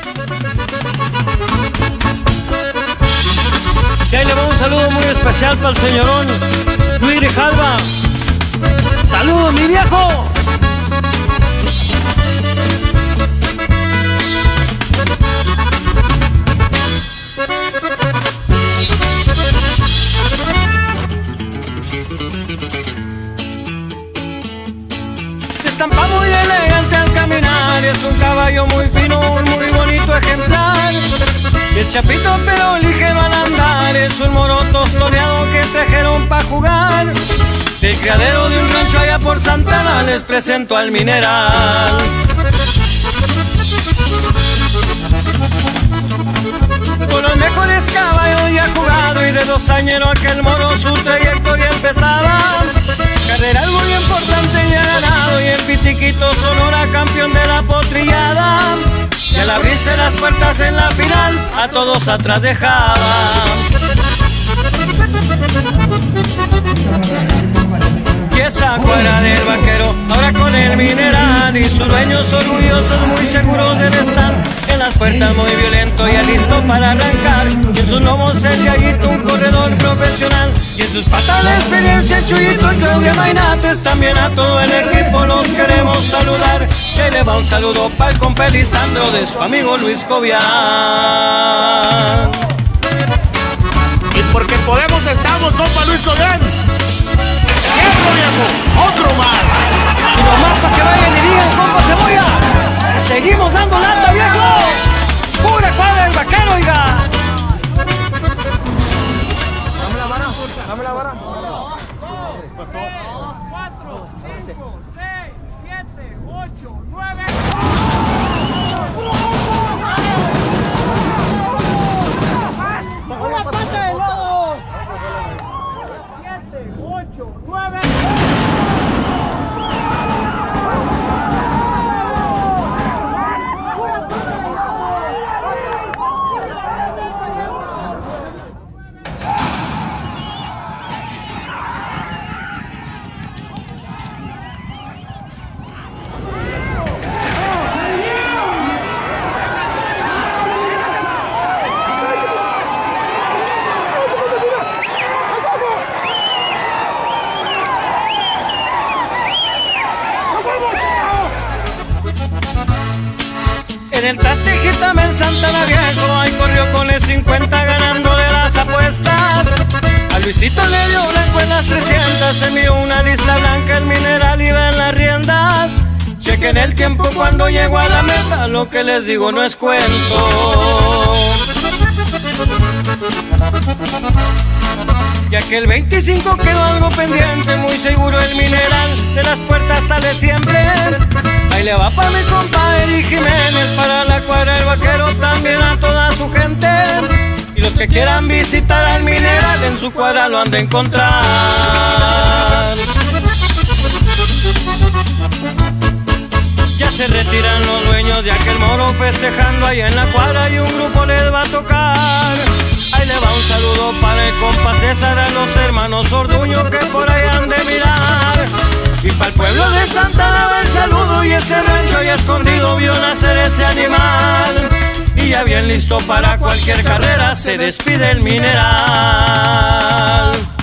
Y ahí le va un saludo muy especial para el señorón Luis Grijalva. ¡Saludos, mi viejo! Estampa muy elegante al caminar, es un caballo muy fino, un muy bonito ejemplar. Y el chapito pero ligero al andar, es un moro tostoneado que trajeron pa' jugar. Del criadero de un rancho allá por Santana les presento al Mineral. Con los mejores caballos ya jugado y de 2 añeros aquel moro su trayectoria empezaba. Carreras muy importantes ya ganado y en Pitiquito Sonora campeón de la potrillada. Y al abrirse las puertas en la final a todos atrás dejaba. Y esa cuadra del vaquero ahora con el Mineral y sus dueños orgullosos muy seguros del stand. En las puertas muy violento ya listo para arrancar. Y en sus lomos el Yayito, un corredor profesional. Y en sus patas de experiencia el Chuyito y Claudia Mainates. También a todo el equipo los queremos saludar. Y ahí le va un saludo para el compa Lisandro de su amigo Luis Cobian. Y porque podemos estamos, compa Luis Cobian. ¡Cierto, viejo! ¡Otro más! Y nomás para que vayan y digan, compa Cebolla, seguimos dando lata, viejo. Pura cuadra del vaquero, oiga. Dame la vara, dame la vara. 3, 4, 5, 6, 7, 8, 9. 7, 8, 9. En el Trastejítame en Santana Viejo, ahí corrió con el 50 ganándole las apuestas. A Luisito le dio blanco en las 300, envió una lista blanca, el Mineral iba en las riendas. Chequen el tiempo cuando llegó a la meta, lo que les digo no es cuento. Ya que el 25 quedó algo pendiente, muy seguro el Mineral de las puertas sale siempre. Ahí le va para mi compa Eri Jiménez, para la cuadra del vaquero, también a toda su gente. Y los que quieran visitar al Mineral, en su cuadra lo han de encontrar. Ya se retiran los dueños de aquel moro festejando allá en la cuadra y un grupo les va a tocar. Ahí le va un saludo para el compa César, a los hermanos Orduño que por ahí han de mirar. Y para el pueblo de Santana va el saludo y ese rancho ya escondido vio nacer ese animal. Y ya bien listo para cualquier carrera se despide el Mineral.